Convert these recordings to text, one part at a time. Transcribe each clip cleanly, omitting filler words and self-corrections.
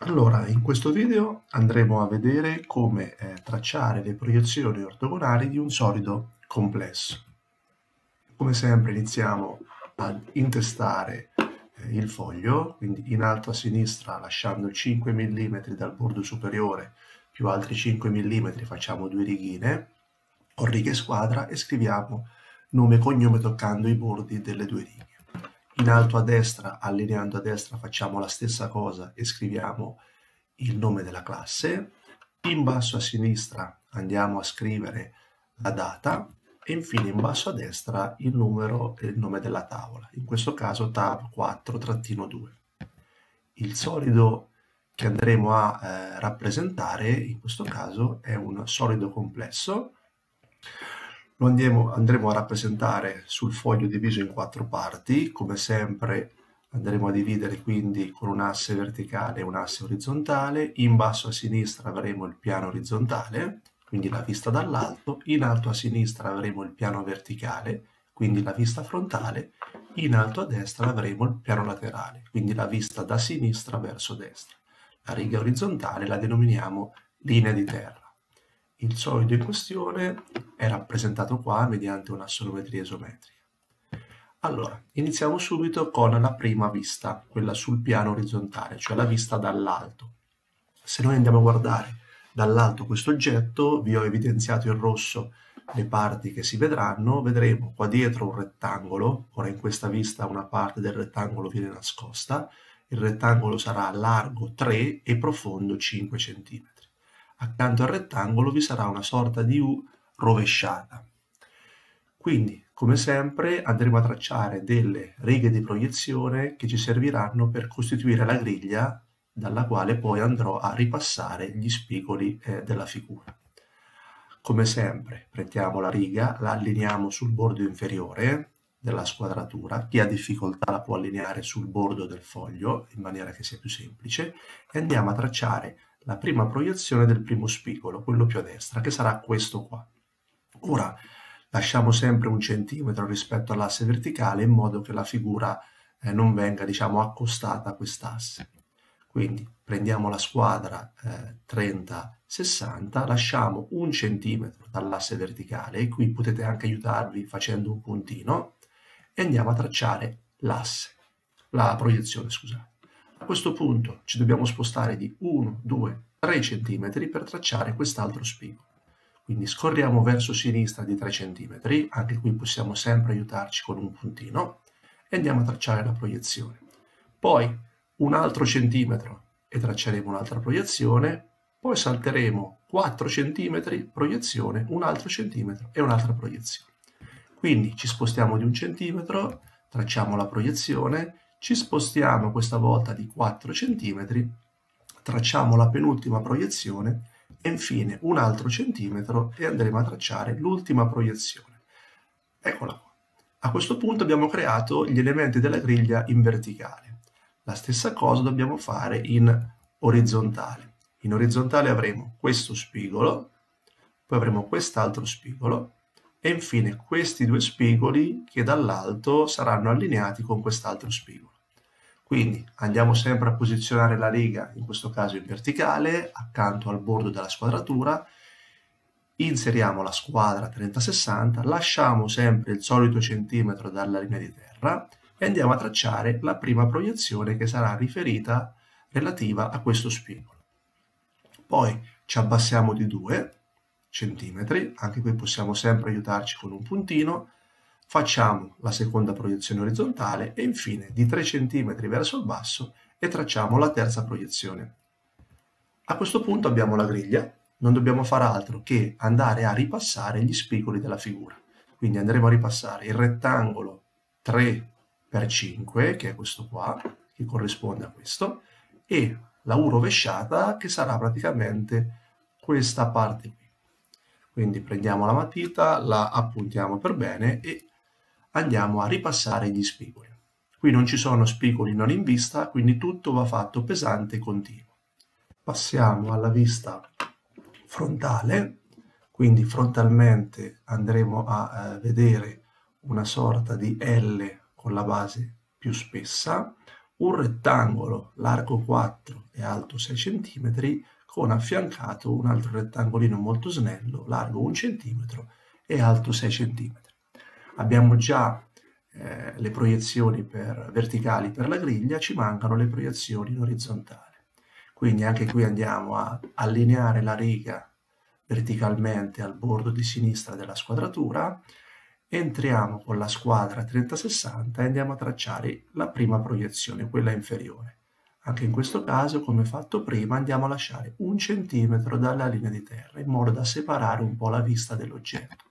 Allora, in questo video andremo a vedere come tracciare le proiezioni ortogonali di un solido complesso. Come sempre iniziamo ad intestare il foglio, quindi in alto a sinistra lasciando 5 mm dal bordo superiore più altri 5 mm facciamo due righine o righe squadra e scriviamo nome e cognome toccando i bordi delle due righe. In alto a destra, allineando a destra, facciamo la stessa cosa e scriviamo il nome della classe. In basso a sinistra andiamo a scrivere la data e infine in basso a destra il numero e il nome della tavola, in questo caso tab 4-2. Il solido che andremo a rappresentare in questo caso è un solido complesso. Lo andremo a rappresentare sul foglio diviso in 4 parti. Come sempre andremo a dividere quindi con un asse verticale e un asse orizzontale. In basso a sinistra avremo il piano orizzontale, quindi la vista dall'alto. In alto a sinistra avremo il piano verticale, quindi la vista frontale. In alto a destra avremo il piano laterale, quindi la vista da sinistra verso destra. La riga orizzontale la denominiamo linea di terra. Il solido in questione è rappresentato qua mediante una sonometria isometrica. Allora, iniziamo subito con la prima vista, quella sul piano orizzontale, cioè la vista dall'alto. Se noi andiamo a guardare dall'alto questo oggetto, vi ho evidenziato in rosso le parti che si vedranno, vedremo qua dietro un rettangolo, ora in questa vista una parte del rettangolo viene nascosta, il rettangolo sarà largo 3 e profondo 5 cm. Accanto al rettangolo vi sarà una sorta di U rovesciata. Quindi, come sempre, andremo a tracciare delle righe di proiezione che ci serviranno per costituire la griglia dalla quale poi andrò a ripassare gli spigoli della figura. Come sempre, prendiamo la riga, la allineiamo sul bordo inferiore della squadratura. Chi ha difficoltà la può allineare sul bordo del foglio in maniera che sia più semplice e andiamo a tracciare la prima proiezione del primo spigolo, quello più a destra, che sarà questo qua. Ora lasciamo sempre 1 centimetro rispetto all'asse verticale in modo che la figura non venga, diciamo, accostata a quest'asse. Quindi prendiamo la squadra 30-60, lasciamo 1 centimetro dall'asse verticale e qui potete anche aiutarvi facendo un puntino e andiamo a tracciare l'asse, la proiezione, scusate. A questo punto ci dobbiamo spostare di 1, 2, 3 cm per tracciare quest'altro spigolo. Quindi scorriamo verso sinistra di 3 cm, anche qui possiamo sempre aiutarci con un puntino, e andiamo a tracciare la proiezione. Poi un altro centimetro e tracceremo un'altra proiezione, poi salteremo 4 cm, proiezione, un altro centimetro e un'altra proiezione. Quindi ci spostiamo di 1 centimetro, tracciamo la proiezione, ci spostiamo questa volta di 4 cm, tracciamo la penultima proiezione e infine un altro centimetro e andremo a tracciare l'ultima proiezione. Eccola qua. A questo punto abbiamo creato gli elementi della griglia in verticale. La stessa cosa dobbiamo fare in orizzontale. In orizzontale avremo questo spigolo, poi avremo quest'altro spigolo e infine questi due spigoli che dall'alto saranno allineati con quest'altro spigolo. Quindi andiamo sempre a posizionare la riga, in questo caso in verticale, accanto al bordo della squadratura, inseriamo la squadra 30-60, lasciamo sempre il solito centimetro dalla linea di terra e andiamo a tracciare la prima proiezione che sarà riferita relativa a questo spigolo. Poi ci abbassiamo di 2 centimetri, anche qui possiamo sempre aiutarci con un puntino, facciamo la seconda proiezione orizzontale e infine di 3 cm verso il basso e tracciamo la terza proiezione. A questo punto abbiamo la griglia, non dobbiamo fare altro che andare a ripassare gli spigoli della figura. Quindi andremo a ripassare il rettangolo 3x5, che è questo qua, che corrisponde a questo, e la U rovesciata, che sarà praticamente questa parte qui. Quindi prendiamo la matita, la appuntiamo per bene e andiamo a ripassare gli spigoli. Qui non ci sono spigoli non in vista, quindi tutto va fatto pesante e continuo. Passiamo alla vista frontale, quindi frontalmente andremo a vedere una sorta di L con la base più spessa, un rettangolo largo 4 e alto 6 cm con affiancato un altro rettangolino molto snello, largo 1 cm e alto 6 cm. Abbiamo già le proiezioni verticali per la griglia, ci mancano le proiezioni in orizzontale. Quindi anche qui andiamo a allineare la riga verticalmente al bordo di sinistra della squadratura, entriamo con la squadra 30-60 e andiamo a tracciare la prima proiezione, quella inferiore. Anche in questo caso, come fatto prima, andiamo a lasciare 1 centimetro dalla linea di terra, in modo da separare un po' la vista dell'oggetto.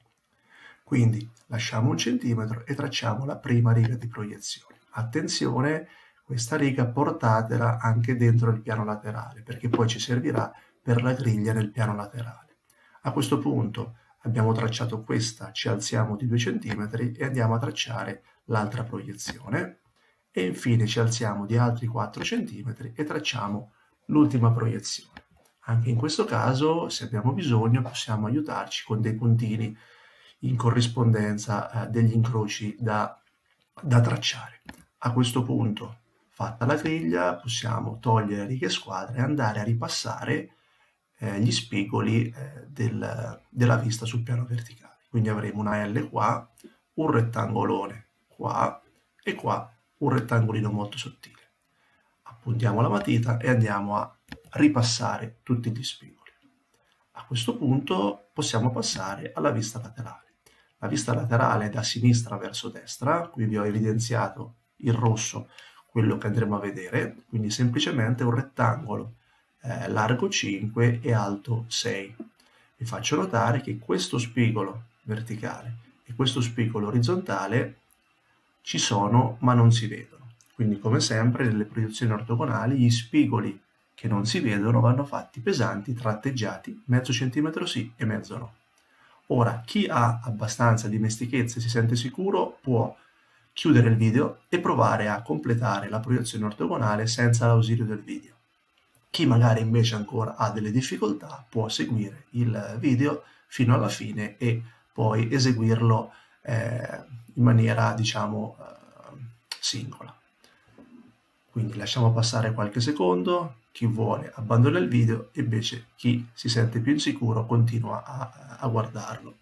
Quindi lasciamo 1 centimetro e tracciamo la prima riga di proiezione. Attenzione, questa riga portatela anche dentro il piano laterale, perché poi ci servirà per la griglia nel piano laterale. A questo punto abbiamo tracciato questa, ci alziamo di 2 cm e andiamo a tracciare l'altra proiezione e infine ci alziamo di altri 4 cm e tracciamo l'ultima proiezione. Anche in questo caso, se abbiamo bisogno, possiamo aiutarci con dei puntini in corrispondenza degli incroci da tracciare. A questo punto, fatta la griglia, possiamo togliere righe e squadre e andare a ripassare gli spigoli della vista sul piano verticale. Quindi avremo una L qua, un rettangolone qua e qua un rettangolino molto sottile. Appuntiamo la matita e andiamo a ripassare tutti gli spigoli. A questo punto possiamo passare alla vista laterale. La vista laterale è da sinistra verso destra, qui vi ho evidenziato il rosso, quello che andremo a vedere, quindi semplicemente un rettangolo largo 5 e alto 6. Vi faccio notare che questo spigolo verticale e questo spigolo orizzontale ci sono ma non si vedono. Quindi come sempre nelle proiezioni ortogonali gli spigoli che non si vedono vanno fatti pesanti, tratteggiati, mezzo centimetro sì e mezzo no. Ora, chi ha abbastanza dimestichezza e si sente sicuro può chiudere il video e provare a completare la proiezione ortogonale senza l'ausilio del video. Chi magari invece ancora ha delle difficoltà può seguire il video fino alla fine e poi eseguirlo in maniera, diciamo, singola. Quindi lasciamo passare qualche secondo, chi vuole abbandona il video e invece chi si sente più insicuro continua a guardarlo.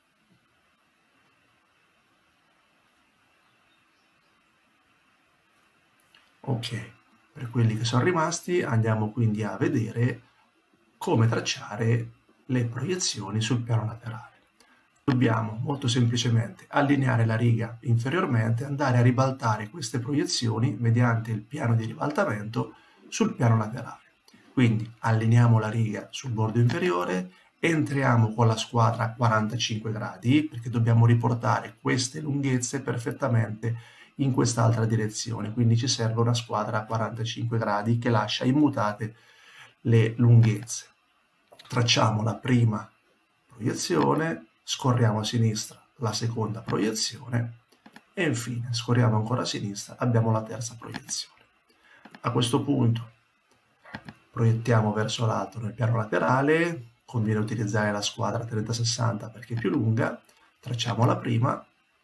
Ok. Per quelli che sono rimasti andiamo quindi a vedere come tracciare le proiezioni sul piano laterale. Dobbiamo molto semplicemente allineare la riga inferiormente e andare a ribaltare queste proiezioni mediante il piano di ribaltamento sul piano laterale. Quindi allineiamo la riga sul bordo inferiore, entriamo con la squadra a 45 gradi perché dobbiamo riportare queste lunghezze perfettamente in quest'altra direzione, quindi ci serve una squadra a 45 gradi che lascia immutate le lunghezze. Tracciamo la prima proiezione, scorriamo a sinistra la seconda proiezione e infine scorriamo ancora a sinistra, abbiamo la terza proiezione. A questo punto proiettiamo verso l'alto nel piano laterale, conviene utilizzare la squadra 30-60 perché è più lunga, tracciamo la prima,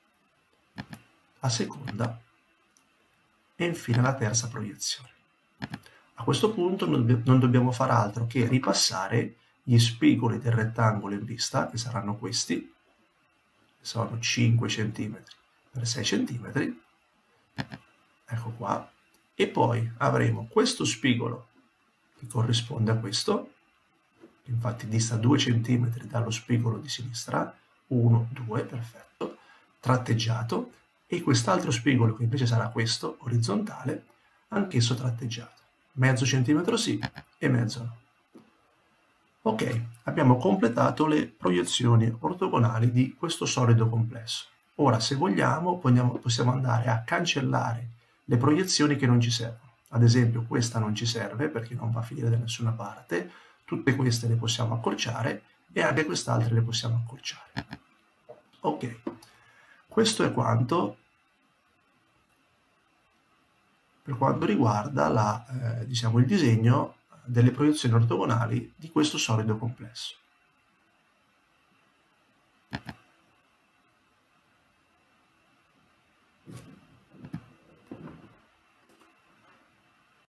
la seconda e infine la terza proiezione. A questo punto non dobbiamo fare altro che ripassare gli spigoli del rettangolo in vista, che saranno questi, che sono 5 cm per 6 cm, ecco qua, e poi avremo questo spigolo che corrisponde a questo, che infatti dista 2 cm dallo spigolo di sinistra, 1, 2, perfetto, tratteggiato, e quest'altro spigolo che invece sarà questo, orizzontale, anch'esso tratteggiato. Mezzo centimetro sì e mezzo no. Ok, abbiamo completato le proiezioni ortogonali di questo solido complesso. Ora, se vogliamo, possiamo andare a cancellare le proiezioni che non ci servono. Ad esempio, questa non ci serve perché non va a finire da nessuna parte, tutte queste le possiamo accorciare e anche quest'altra le possiamo accorciare. Ok. Questo è quanto per quanto riguarda diciamo, il disegno delle proiezioni ortogonali di questo solido complesso.